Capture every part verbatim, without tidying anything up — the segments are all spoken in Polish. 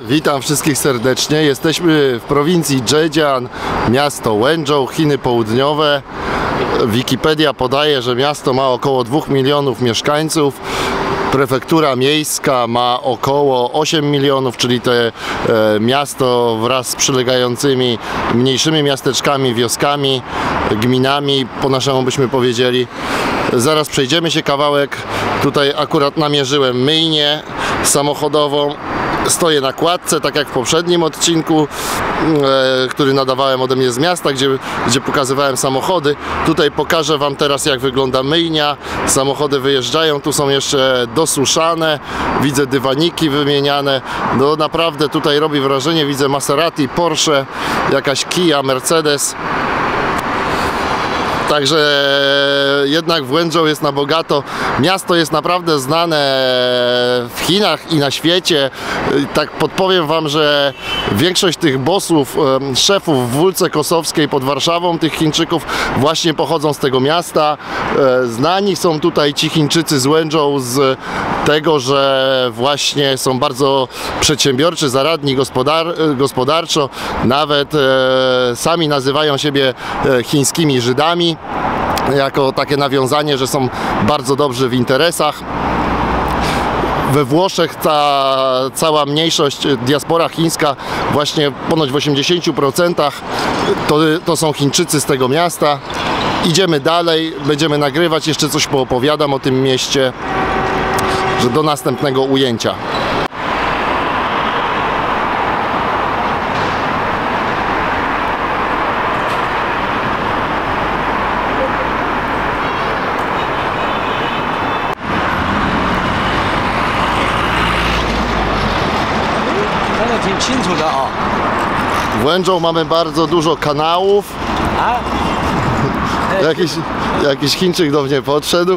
Witam wszystkich serdecznie. Jesteśmy w prowincji Zhejiang, miasto Wenzhou, Chiny Południowe. Wikipedia podaje, że miasto ma około dwóch milionów mieszkańców. Prefektura miejska ma około osiem milionów, czyli te e, miasto wraz z przylegającymi mniejszymi miasteczkami, wioskami, gminami, po naszemu byśmy powiedzieli. Zaraz przejdziemy się kawałek. Tutaj akurat namierzyłem myjnię samochodową. Stoję na kładce, tak jak w poprzednim odcinku, e, który nadawałem ode mnie z miasta, gdzie, gdzie pokazywałem samochody. Tutaj pokażę Wam teraz, jak wygląda myjnia. Samochody wyjeżdżają, tu są jeszcze dosuszane. Widzę dywaniki wymieniane. No naprawdę tutaj robi wrażenie. Widzę Maserati, Porsche, jakaś Kia, Mercedes. Także jednak w Wenzhou jest na bogato. Miasto jest naprawdę znane w Chinach i na świecie. Tak podpowiem Wam, że większość tych bossów, szefów w Wólce Kosowskiej pod Warszawą, tych Chińczyków, właśnie pochodzą z tego miasta. Znani są tutaj ci Chińczycy z Wenzhou z tego, że właśnie są bardzo przedsiębiorczy, zaradni gospodar gospodarczo. Nawet e, sami nazywają siebie e, chińskimi Żydami, jako takie nawiązanie, że są bardzo dobrzy w interesach. We Włoszech ta cała mniejszość, diaspora chińska, właśnie ponoć w osiemdziesięciu procentach to, to są Chińczycy z tego miasta. Idziemy dalej, będziemy nagrywać, jeszcze coś poopowiadam o tym mieście, że do następnego ujęcia. W Wenzhou mamy bardzo dużo kanałów. Jakiś, jakiś Chińczyk do mnie podszedł.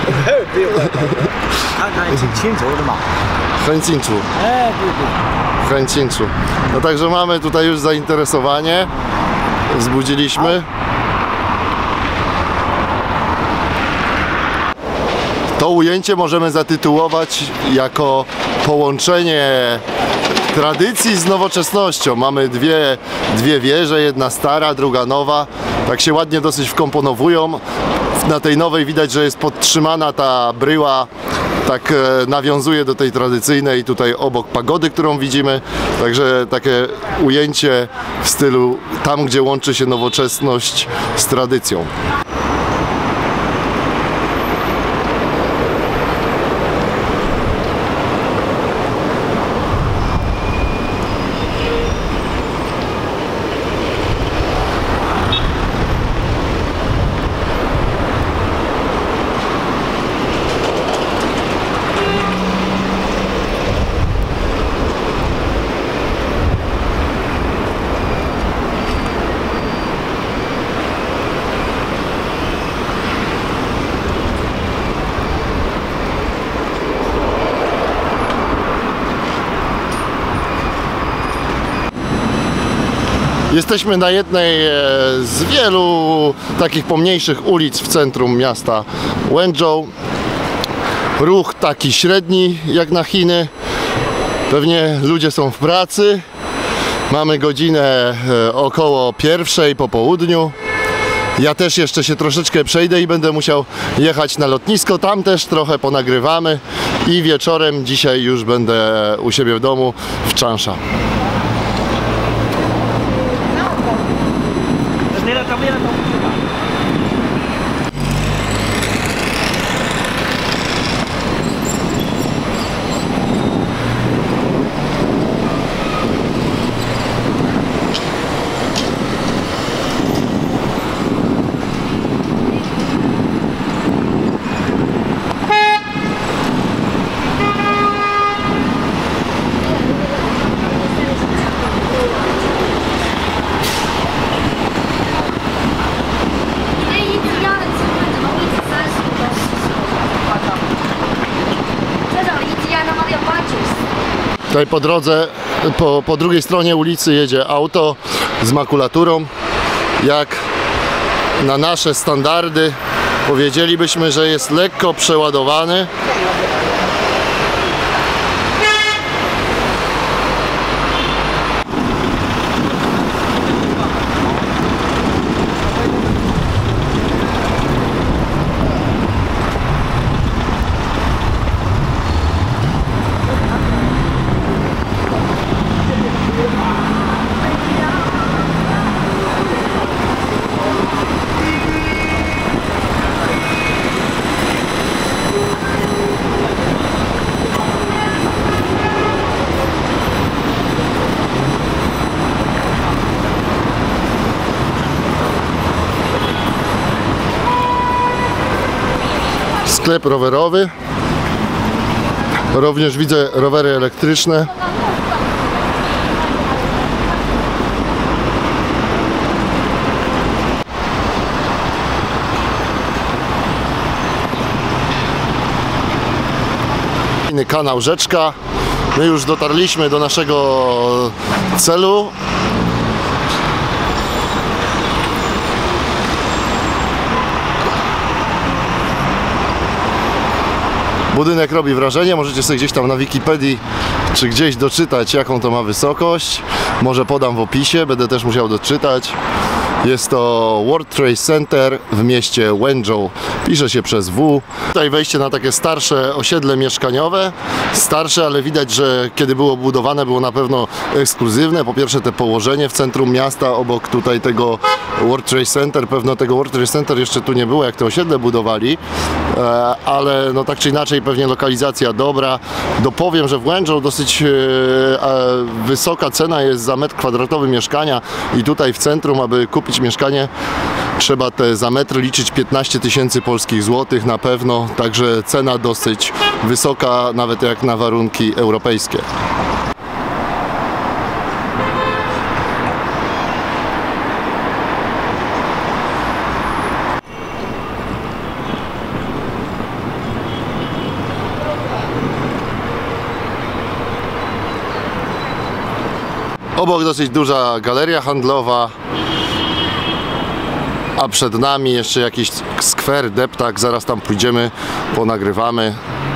No także mamy tutaj już zainteresowanie. Wzbudziliśmy. To ujęcie możemy zatytułować jako połączenie tradycji z nowoczesnością. Mamy dwie, dwie wieże, jedna stara, druga nowa. Tak się ładnie dosyć wkomponowują. Na tej nowej widać, że jest podtrzymana ta bryła, tak nawiązuje do tej tradycyjnej, tutaj obok pagody, którą widzimy. Także takie ujęcie w stylu tam, gdzie łączy się nowoczesność z tradycją. Jesteśmy na jednej z wielu takich pomniejszych ulic w centrum miasta Wenzhou. Ruch taki średni jak na Chiny. Pewnie ludzie są w pracy. Mamy godzinę około pierwszej po południu. Ja też jeszcze się troszeczkę przejdę i będę musiał jechać na lotnisko. Tam też trochę ponagrywamy i wieczorem dzisiaj już będę u siebie w domu w Changsha. Tutaj po drodze, po, po drugiej stronie ulicy jedzie auto z makulaturą. Jak na nasze standardy powiedzielibyśmy, że jest lekko przeładowany. Sklep rowerowy. Również widzę rowery elektryczne. Kanał Rzeczka. My już dotarliśmy do naszego celu. Budynek robi wrażenie, możecie sobie gdzieś tam na Wikipedii czy gdzieś doczytać, jaką to ma wysokość. Może podam w opisie, będę też musiał doczytać. Jest to World Trade Center w mieście Wenzhou. Pisze się przez W. Tutaj wejście na takie starsze osiedle mieszkaniowe. Starsze, ale widać, że kiedy było budowane, było na pewno ekskluzywne. Po pierwsze te położenie w centrum miasta, obok tutaj tego World Trade Center. Pewno tego World Trade Center jeszcze tu nie było, jak te osiedle budowali. Ale no tak czy inaczej pewnie lokalizacja dobra. Dopowiem, że w Wenzhou dosyć wysoka cena jest za metr kwadratowy mieszkania i tutaj w centrum, aby kupić mieszkanie, trzeba te za metr liczyć piętnaście tysięcy polskich złotych na pewno, także cena dosyć wysoka, nawet jak na warunki europejskie. Obok dosyć duża galeria handlowa, a przed nami jeszcze jakiś skwer, deptak, zaraz tam pójdziemy, ponagrywamy.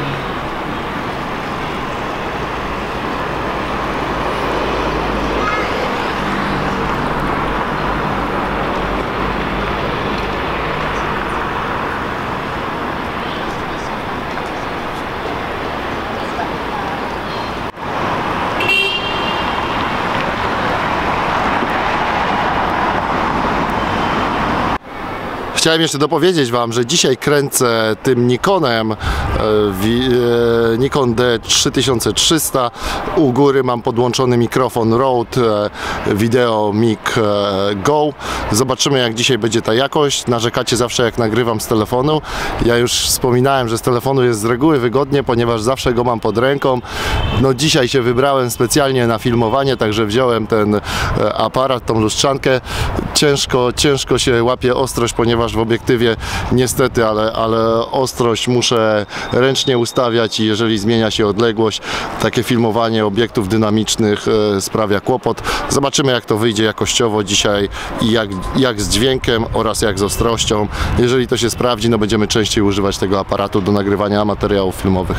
Chciałem jeszcze dopowiedzieć Wam, że dzisiaj kręcę tym Nikonem, e, wi, e, Nikon D trzy tysiące trzysta. U góry mam podłączony mikrofon Rode e, Video Mic e, Go. Zobaczymy, jak dzisiaj będzie ta jakość. Narzekacie zawsze, jak nagrywam z telefonu. Ja już wspominałem, że z telefonu jest z reguły wygodnie, ponieważ zawsze go mam pod ręką. No dzisiaj się wybrałem specjalnie na filmowanie, także wziąłem ten e, aparat, tą lustrzankę. Ciężko, ciężko się łapie ostrość, ponieważ w obiektywie niestety, ale, ale ostrość muszę ręcznie ustawiać i jeżeli zmienia się odległość, takie filmowanie obiektów dynamicznych e, sprawia kłopot. Zobaczymy, jak to wyjdzie jakościowo dzisiaj i jak, jak z dźwiękiem oraz jak z ostrością. Jeżeli to się sprawdzi, no będziemy częściej używać tego aparatu do nagrywania materiałów filmowych.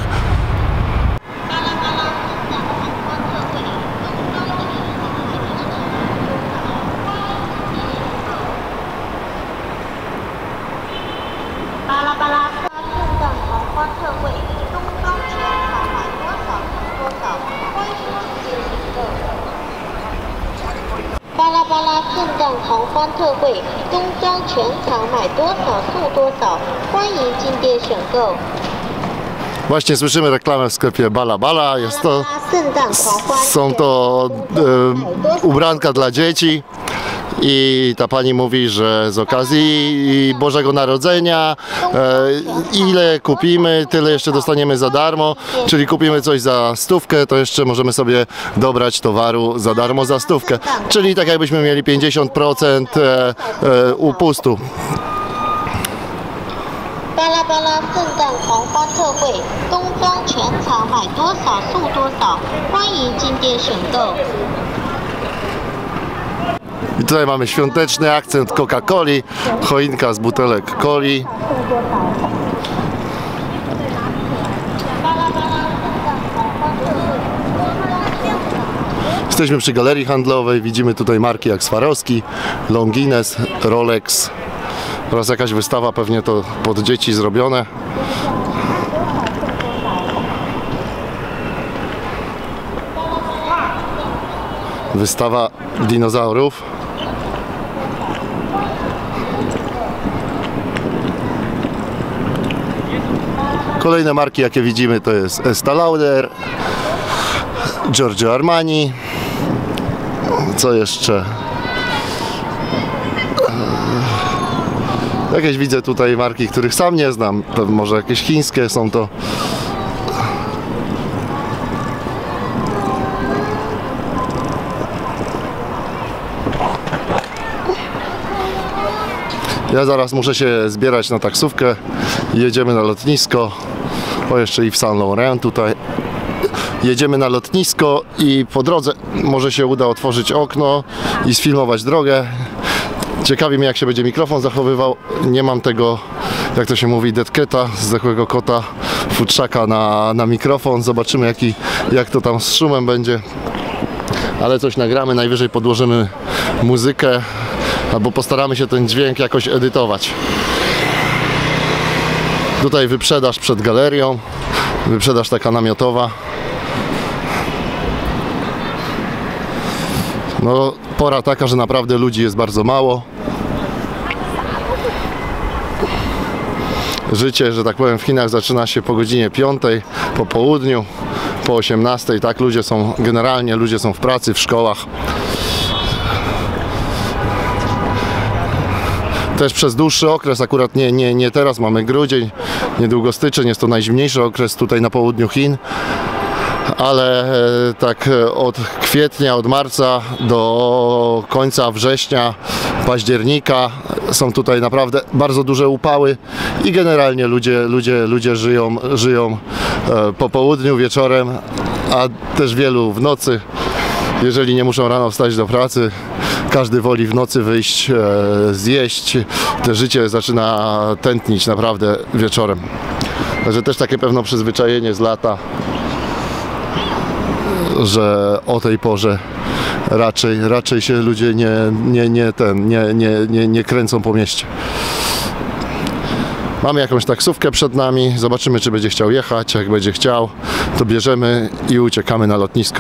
Właśnie słyszymy reklamę w sklepie Bala Bala. Jest to, są to e, ubranka dla dzieci. I ta pani mówi, że z okazji Bożego Narodzenia e, ile kupimy, tyle jeszcze dostaniemy za darmo, czyli kupimy coś za stówkę, to jeszcze możemy sobie dobrać towaru za darmo za stówkę, czyli tak jakbyśmy mieli pięćdziesiąt procent e, e, upustu. 巴拉巴拉圣诞狂欢特惠，冬装全场买多少送多少，欢迎进店选购。 I tutaj mamy świąteczny akcent Coca-Coli, choinka z butelek coli. Jesteśmy przy galerii handlowej, widzimy tutaj marki jak Swarovski, Longines, Rolex oraz jakaś wystawa, pewnie to pod dzieci zrobione. Wystawa dinozaurów. Kolejne marki, jakie widzimy, to jest Estée Lauder, Giorgio Armani. Co jeszcze? Jakieś widzę tutaj marki, których sam nie znam. Może jakieś chińskie są to. Ja zaraz muszę się zbierać na taksówkę. Jedziemy na lotnisko. O, jeszcze Yves Saint Laurent tutaj. Jedziemy na lotnisko i po drodze może się uda otworzyć okno i sfilmować drogę. Ciekawi mnie, jak się będzie mikrofon zachowywał. Nie mam tego, jak to się mówi, deadcata, zdechłego kota, futrzaka na, na mikrofon. Zobaczymy, jaki, jak to tam z szumem będzie. Ale coś nagramy, najwyżej podłożymy muzykę albo postaramy się ten dźwięk jakoś edytować. Tutaj wyprzedaż przed galerią, wyprzedaż taka namiotowa. No, pora taka, że naprawdę ludzi jest bardzo mało. Życie, że tak powiem, w Chinach zaczyna się po godzinie piątej, po południu, po osiemnastej, tak, ludzie są, generalnie ludzie są w pracy, w szkołach. Też przez dłuższy okres, akurat nie, nie, nie teraz, mamy grudzień, niedługo styczeń, jest to najzimniejszy okres tutaj na południu Chin, ale tak od kwietnia, od marca do końca września, października są tutaj naprawdę bardzo duże upały i generalnie ludzie, ludzie, ludzie żyją, żyją po południu, wieczorem, a też wielu w nocy, jeżeli nie muszą rano wstać do pracy. Każdy woli w nocy wyjść, e, zjeść. To życie zaczyna tętnić naprawdę wieczorem. Także też takie pewne przyzwyczajenie z lata, że o tej porze raczej, raczej się ludzie nie, nie, nie, ten, nie, nie, nie, nie kręcą po mieście. Mamy jakąś taksówkę przed nami. Zobaczymy, czy będzie chciał jechać. Jak będzie chciał, to bierzemy i uciekamy na lotnisko.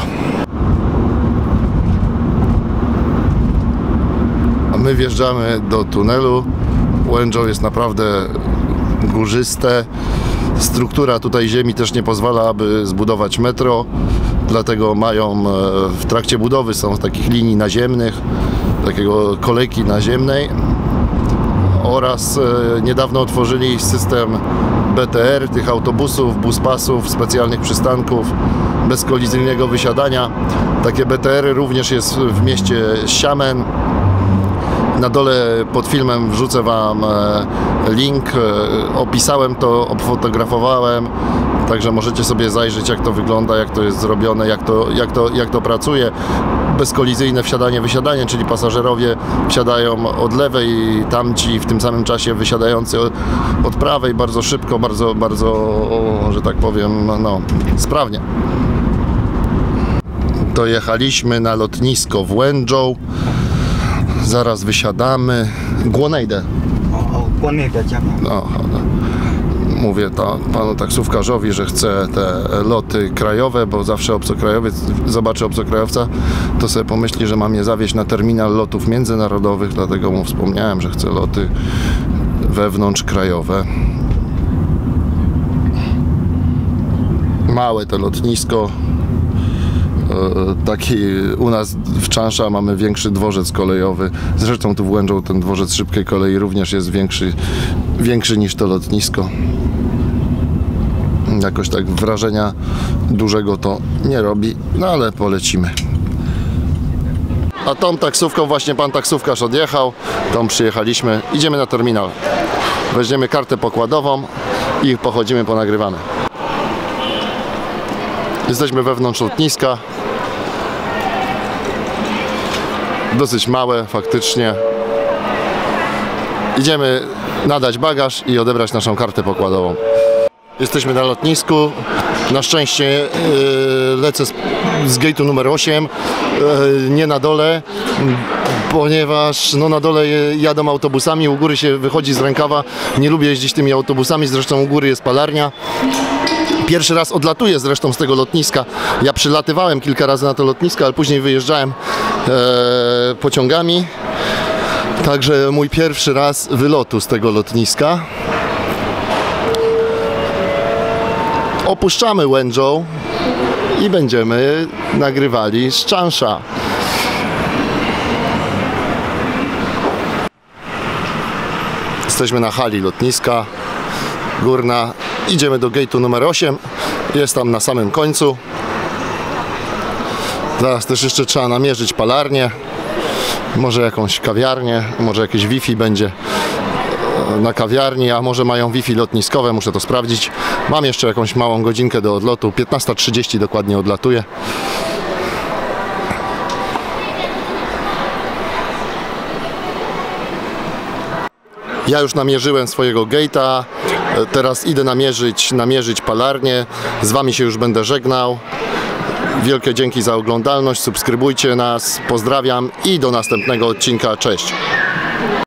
My wjeżdżamy do tunelu. Wenzhou jest naprawdę górzyste. Struktura tutaj ziemi też nie pozwala, aby zbudować metro. Dlatego mają w trakcie budowy, są z takich linii naziemnych, takiego kolejki naziemnej. Oraz niedawno otworzyli system B T R, tych autobusów, buspasów, specjalnych przystanków bezkolizyjnego wysiadania. Takie B T R-y również jest w mieście Xiamen. Na dole pod filmem wrzucę Wam link, opisałem to, obfotografowałem, także możecie sobie zajrzeć, jak to wygląda, jak to jest zrobione, jak to, jak to, jak to pracuje. Bezkolizyjne wsiadanie, wysiadanie, czyli pasażerowie wsiadają od lewej, tamci w tym samym czasie wysiadający od prawej, bardzo szybko, bardzo, bardzo, że tak powiem, no, sprawnie. Dojechaliśmy na lotnisko w Wenzhou. Zaraz wysiadamy. Guonejdę. No, mówię to panu taksówkarzowi, że chcę te loty krajowe, bo zawsze obcokrajowiec zobaczy obcokrajowca, to sobie pomyśli, że mam je zawieźć na terminal lotów międzynarodowych, dlatego mu wspomniałem, że chcę loty wewnątrzkrajowe. Małe to lotnisko. Taki u nas w Changsha mamy większy dworzec kolejowy. Zresztą tu w Wenzhou ten dworzec szybkiej kolei również jest większy, większy niż to lotnisko. Jakoś tak wrażenia dużego to nie robi, no ale polecimy. A tą taksówką właśnie pan taksówkarz odjechał, tą przyjechaliśmy, idziemy na terminal. Weźmiemy kartę pokładową i pochodzimy, ponagrywamy. Jesteśmy wewnątrz lotniska. Dosyć małe, faktycznie. Idziemy nadać bagaż i odebrać naszą kartę pokładową. Jesteśmy na lotnisku. Na szczęście yy, lecę z, z gate'u numer osiem, yy, nie na dole, ponieważ no, na dole jadą autobusami, u góry się wychodzi z rękawa. Nie lubię jeździć tymi autobusami, zresztą u góry jest palarnia. Pierwszy raz odlatuję zresztą z tego lotniska. Ja przylatywałem kilka razy na to lotnisko, ale później wyjeżdżałem e, pociągami. Także mój pierwszy raz wylotu z tego lotniska. Opuszczamy Wenzhou i będziemy nagrywali z Changsha. Jesteśmy na hali lotniska Górna. Idziemy do gate'u numer osiem. Jest tam na samym końcu. Zaraz też jeszcze trzeba namierzyć palarnię. Może jakąś kawiarnię, może jakieś Wi-Fi będzie na kawiarni, a może mają Wi-Fi lotniskowe, muszę to sprawdzić. Mam jeszcze jakąś małą godzinkę do odlotu. piętnasta trzydzieści dokładnie odlatuję. Ja już namierzyłem swojego gate'a, teraz idę namierzyć, namierzyć palarnię. Z Wami się już będę żegnał. Wielkie dzięki za oglądalność, subskrybujcie nas, pozdrawiam i do następnego odcinka, cześć!